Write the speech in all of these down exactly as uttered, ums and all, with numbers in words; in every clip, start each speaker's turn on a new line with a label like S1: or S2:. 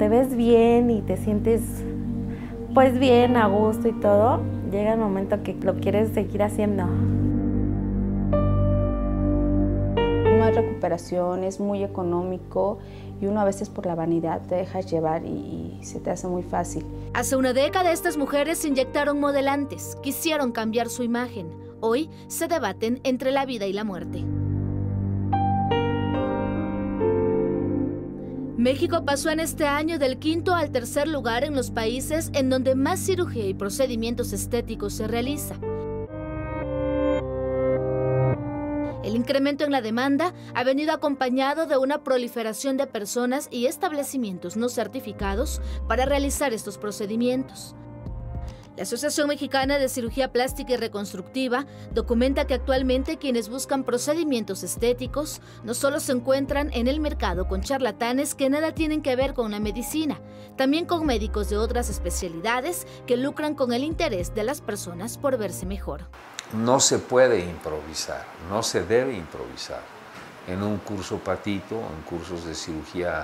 S1: te ves bien y te sientes pues bien, a gusto y todo, llega el momento que lo quieres seguir haciendo.
S2: No hay recuperación, es muy económico y uno a veces por la vanidad te dejas llevar y, y se te hace muy fácil.
S3: Hace una década estas mujeres se inyectaron modelantes, quisieron cambiar su imagen. Hoy se debaten entre la vida y la muerte. México pasó en este año del quinto al tercer lugar en los países en donde más cirugía y procedimientos estéticos se realiza. El incremento en la demanda ha venido acompañado de una proliferación de personas y establecimientos no certificados para realizar estos procedimientos. La Asociación Mexicana de Cirugía Plástica y Reconstructiva documenta que actualmente quienes buscan procedimientos estéticos no solo se encuentran en el mercado con charlatanes que nada tienen que ver con la medicina, también con médicos de otras especialidades que lucran con el interés de las personas por verse mejor.
S4: No se puede improvisar, no se debe improvisar. En un curso patito, en cursos de cirugía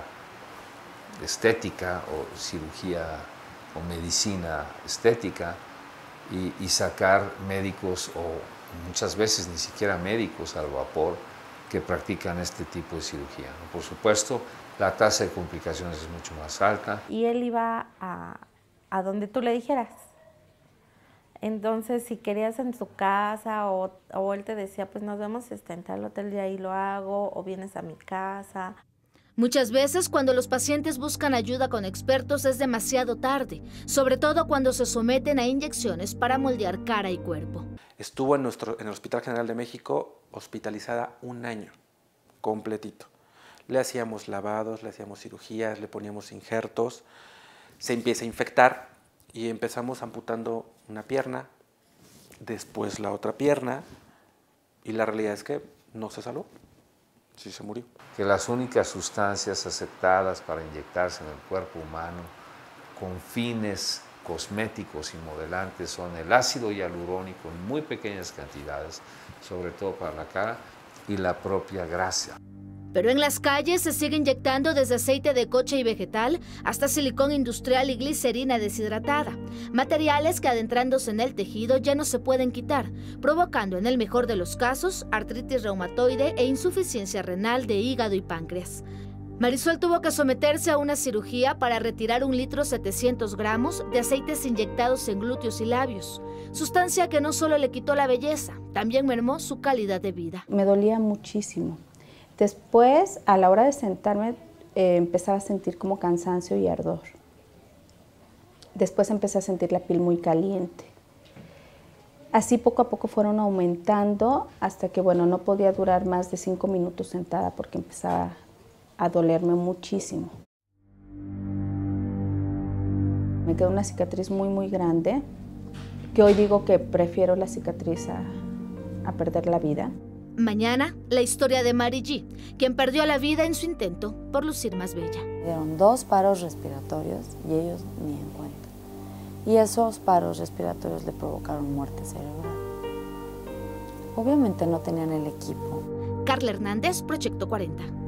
S4: estética o cirugía o medicina estética y, y sacar médicos o muchas veces ni siquiera médicos al vapor que practican este tipo de cirugía, ¿no? Por supuesto, la tasa de complicaciones es mucho más alta.
S1: Y él iba a, a donde tú le dijeras. Entonces, si querías en su casa o, o él te decía, pues nos vemos este, en tal hotel y ahí lo hago, o vienes a mi casa.
S3: Muchas veces cuando los pacientes buscan ayuda con expertos es demasiado tarde, sobre todo cuando se someten a inyecciones para moldear cara y cuerpo.
S5: Estuvo en, nuestro, en el Hospital General de México hospitalizada un año completito. Le hacíamos lavados, le hacíamos cirugías, le poníamos injertos, se empieza a infectar y empezamos amputando una pierna, después la otra pierna y la realidad es que no se salvó. Sí, se murió.
S4: Que las únicas sustancias aceptadas para inyectarse en el cuerpo humano con fines cosméticos y modelantes son el ácido hialurónico en muy pequeñas cantidades, sobre todo para la cara, y la propia grasa.
S3: Pero en las calles se sigue inyectando desde aceite de coche y vegetal hasta silicón industrial y glicerina deshidratada, materiales que adentrándose en el tejido ya no se pueden quitar, provocando en el mejor de los casos artritis reumatoide e insuficiencia renal de hígado y páncreas. Marisol tuvo que someterse a una cirugía para retirar un litro setecientos gramos de aceites inyectados en glúteos y labios, sustancia que no solo le quitó la belleza, también mermó su calidad de vida.
S2: Me dolía muchísimo. Después, a la hora de sentarme, eh, empezaba a sentir como cansancio y ardor. Después empecé a sentir la piel muy caliente. Así poco a poco fueron aumentando hasta que, bueno, no podía durar más de cinco minutos sentada porque empezaba a dolerme muchísimo. Me quedó una cicatriz muy, muy grande, que hoy digo que prefiero la cicatriz a, a perder la vida.
S3: Mañana, la historia de Mari G, quien perdió la vida en su intento por lucir más bella.
S6: Dieron dos paros respiratorios y ellos ni en cuenta. Y esos paros respiratorios le provocaron muerte cerebral. Obviamente no tenían el equipo.
S3: Carla Hernández, Proyecto cuarenta.